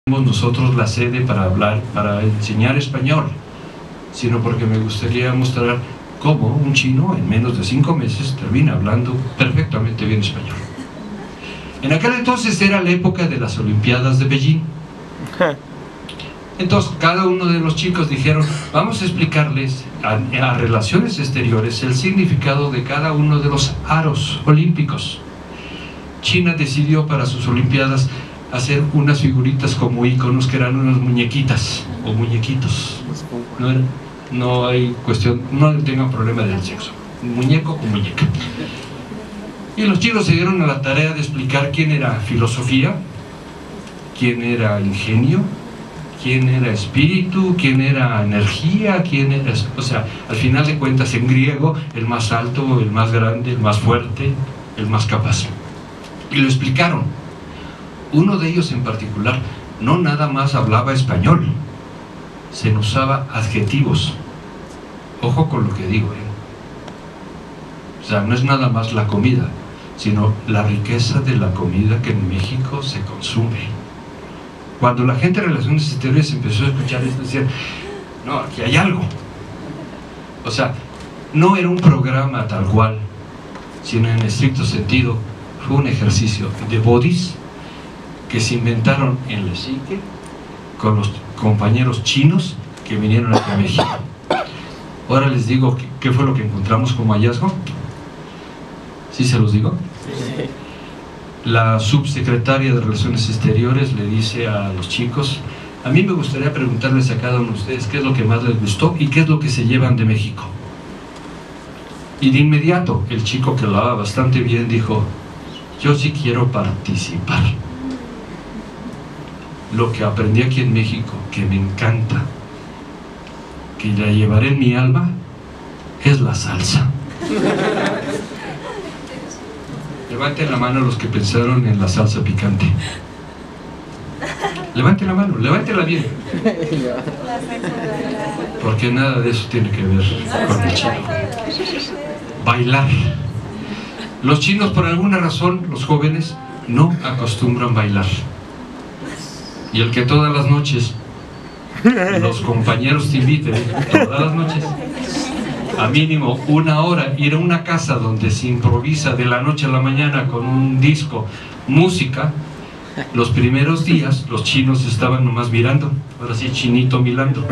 nosotros la sede para hablar, para enseñar español, sino porque me gustaría mostrar cómo un chino en menos de 5 meses termina hablando perfectamente bien español. En aquel entonces era la época de las Olimpiadas de Beijing. Entonces cada uno de los chicos dijeron, vamos a explicarles a Relaciones Exteriores el significado de cada uno de los aros olímpicos. China decidió para sus Olimpiadas hacer unas figuritas como íconos que eran unas muñequitas o muñequitos. No hay cuestión, no tengan problema del sexo, muñeco o muñeca. Y los chicos se dieron a la tarea de explicar quién era filosofía, quién era ingenio, quién era espíritu, quién era energía, quién era, o sea, al final de cuentas en griego, el más alto, el más grande, el más fuerte, el más capaz. Y lo explicaron. Uno de ellos en particular no nada más hablaba español, se usaba adjetivos. Ojo con lo que digo, O sea, no es nada más la comida, sino la riqueza de la comida que en México se consume. Cuando la gente de Relaciones Exteriores empezó a escuchar esto, decían, no, aquí hay algo. O sea, no era un programa tal cual, sino en estricto sentido fue un ejercicio de bodhis que se inventaron en la psique con los compañeros chinos que vinieron aquí a México. Ahora les digo qué fue lo que encontramos como hallazgo. ¿Sí se los digo? Sí. La subsecretaria de Relaciones Exteriores le dice a los chicos, a mí me gustaría preguntarles a cada uno de ustedes qué es lo que más les gustó y qué es lo que se llevan de México. Y de inmediato el chico, que hablaba bastante bien, dijo, yo sí quiero participar. Lo que aprendí aquí en México, que me encanta, que la llevaré en mi alma, es la salsa. Levanten la mano los que pensaron en la salsa picante. Levanten la mano, levantenla bien. Porque nada de eso tiene que ver con el chino. Bailar. Los chinos, por alguna razón, los jóvenes, no acostumbran bailar. Y el que todas las noches los compañeros te inviten, todas las noches, a mínimo 1 hora, ir a una casa donde se improvisa de la noche a la mañana con un disco, música. Los primeros días los chinos estaban nomás mirando, ahora sí, chinito mirando.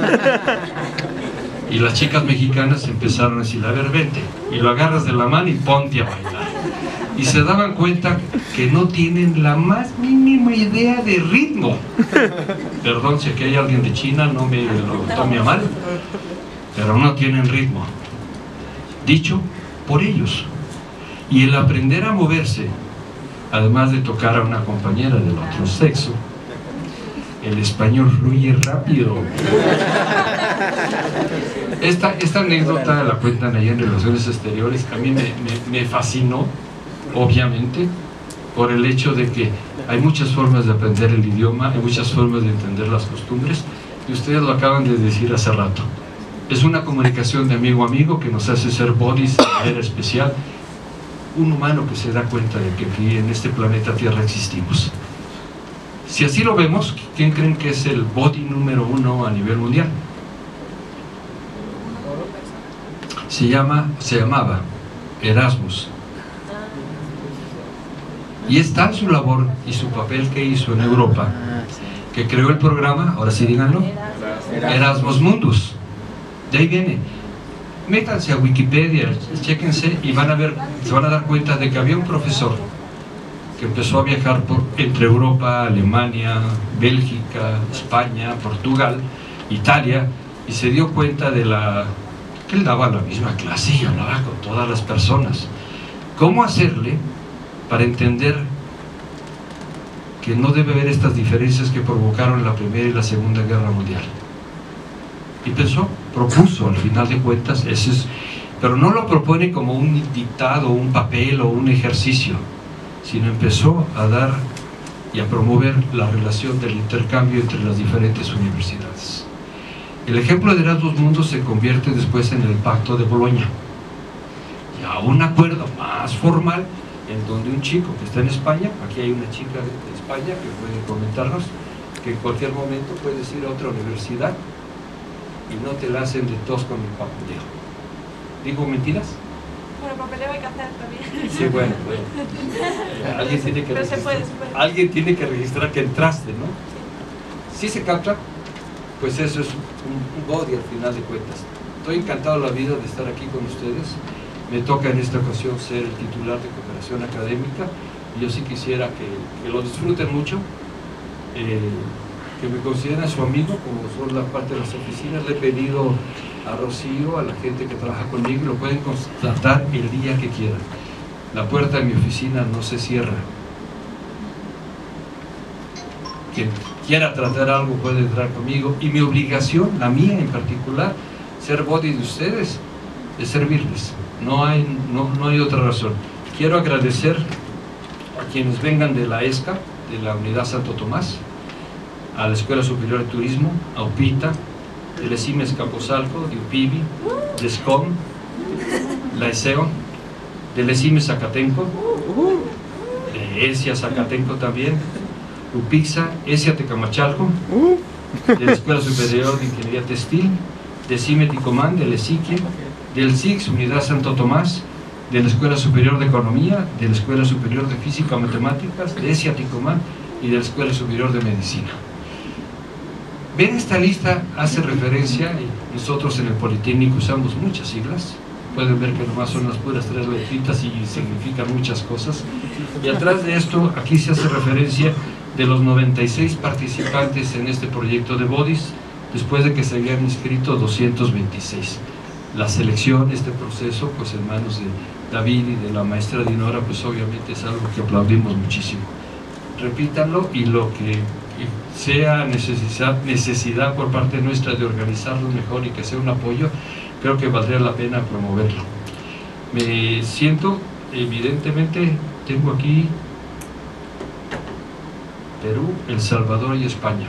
Y las chicas mexicanas empezaron a decir, a ver, vente, y lo agarras de la mano y ponte a bailar. Y se daban cuenta que no tienen la más mínima idea de ritmo. Perdón si aquí hay alguien de China, no me lo tome a mal, pero no tienen ritmo. Dicho por ellos. Y el aprender a moverse, además de tocar a una compañera del otro sexo, el español fluye rápido. Esta anécdota la cuentan allá en Relaciones Exteriores. A mí me fascinó, obviamente, por el hecho de que hay muchas formas de aprender el idioma, hay muchas formas de entender las costumbres, y ustedes lo acaban de decir hace rato. Es una comunicación de amigo a amigo que nos hace ser bodhis de manera especial, un humano que se da cuenta de que aquí en este planeta Tierra existimos. Si así lo vemos, ¿quién creen que es el bodhi número 1 a nivel mundial? Se llamaba Erasmus. Y está en su labor y su papel que hizo en Europa, que creó el programa, ahora sí díganlo, Erasmus Mundus. De ahí viene. Métanse a Wikipedia, chéquense y van a ver, se van a dar cuenta de que había un profesor que empezó a viajar entre Europa, Alemania, Bélgica, España, Portugal, Italia, y se dio cuenta de que él daba la misma clase y hablaba con todas las personas. ¿Cómo hacerle para entender que no debe haber estas diferencias que provocaron la Primera y la Segunda Guerra Mundial? Y propuso al final de cuentas, pero no lo propone como un dictado, un papel o un ejercicio, sino empezó a dar y a promover la relación del intercambio entre las diferentes universidades. El ejemplo de Erasmus Mundus se convierte después en el Pacto de Bolonia, y a un acuerdo más formal en donde un chico que está en España, aquí hay una chica de España que puede comentarnos, que en cualquier momento puedes ir a otra universidad y no te la hacen de tos con el papeleo. ¿Digo mentiras? Bueno, papeleo hay que hacer también. Sí, bueno. Alguien tiene que registrar. Se puede. Alguien tiene que registrar que entraste, ¿no? Si se capta, pues eso es un body al final de cuentas. Estoy encantado de la vida de estar aquí con ustedes. Me toca en esta ocasión ser el titular de Cooperación Académica y yo sí quisiera que lo disfruten mucho, que me consideren su amigo, como son la parte de las oficinas. Le he pedido a Rocío, a la gente que trabaja conmigo, lo pueden constatar el día que quieran. La puerta de mi oficina no se cierra. Quien quiera tratar algo puede entrar conmigo, y mi obligación, la mía en particular, ser body de ustedes, es servirles. No hay otra razón. Quiero agradecer a quienes vengan de la ESCA, de la Unidad Santo Tomás, a la Escuela Superior de Turismo, a UPITA, del ESIMES Capozalco, de UPIBI, de SCOM, la ESEO, del ESIMES Zacatenco, de ESIA Zacatenco también, UPIXA, ESIA Tecamachalco, de la Escuela Superior de Ingeniería Textil, de CIME Ticomán, del ESIQUE, del SIX Unidad Santo Tomás, de la Escuela Superior de Economía, de la Escuela Superior de Física y Matemáticas, de ESIA Ticomán y de la Escuela Superior de Medicina. Ven, esta lista hace referencia, y nosotros en el Politécnico usamos muchas siglas, pueden ver que nomás son las puras 3 letritas y significan muchas cosas, y atrás de esto, aquí se hace referencia de los 96 participantes en este proyecto de bodies, después de que se habían inscrito 226. La selección, este proceso, pues en manos de David y de la maestra Dinora, pues obviamente es algo que aplaudimos muchísimo. Repítanlo, y lo que sea necesidad por parte nuestra de organizarlo mejor y que sea un apoyo, creo que valdría la pena promoverlo. Me siento, evidentemente, tengo aquí Perú, El Salvador y España,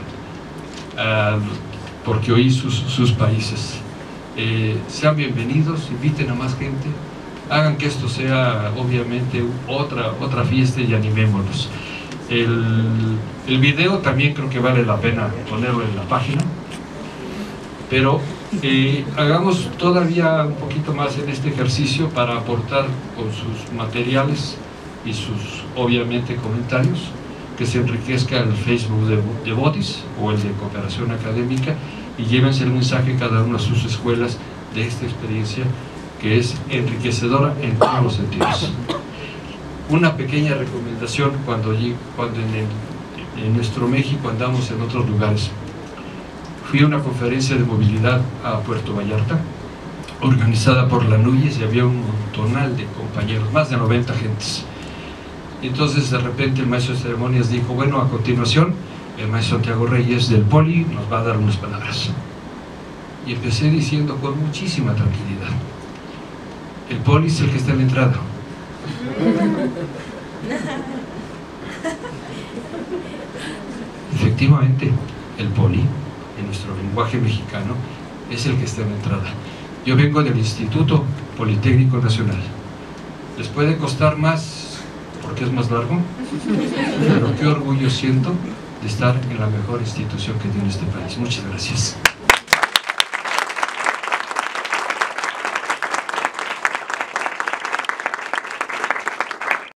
porque oí sus países. Sean bienvenidos, inviten a más gente, hagan que esto sea obviamente otra fiesta y animémonos. El video también creo que vale la pena ponerlo en la página, pero hagamos todavía un poquito más en este ejercicio para aportar con sus materiales y sus obviamente comentarios, que se enriquezca el Facebook de Bodies o el de Cooperación Académica, y llévense el mensaje cada uno a sus escuelas de esta experiencia que es enriquecedora en todos los sentidos. Una pequeña recomendación cuando en nuestro México andamos en otros lugares. Fui a una conferencia de movilidad a Puerto Vallarta, organizada por la NUYES, y había un montonal de compañeros, más de 90 gentes. Entonces de repente el maestro de ceremonias dijo, bueno, a continuación el maestro Santiago Reyes del Poli nos va a dar unas palabras. Y empecé diciendo con muchísima tranquilidad, el Poli es el que está en la entrada. Efectivamente, el Poli, en nuestro lenguaje mexicano, es el que está en la entrada. Yo vengo del Instituto Politécnico Nacional. Les puede costar más porque es más largo, pero qué orgullo siento de estar en la mejor institución que tiene este país. Muchas gracias.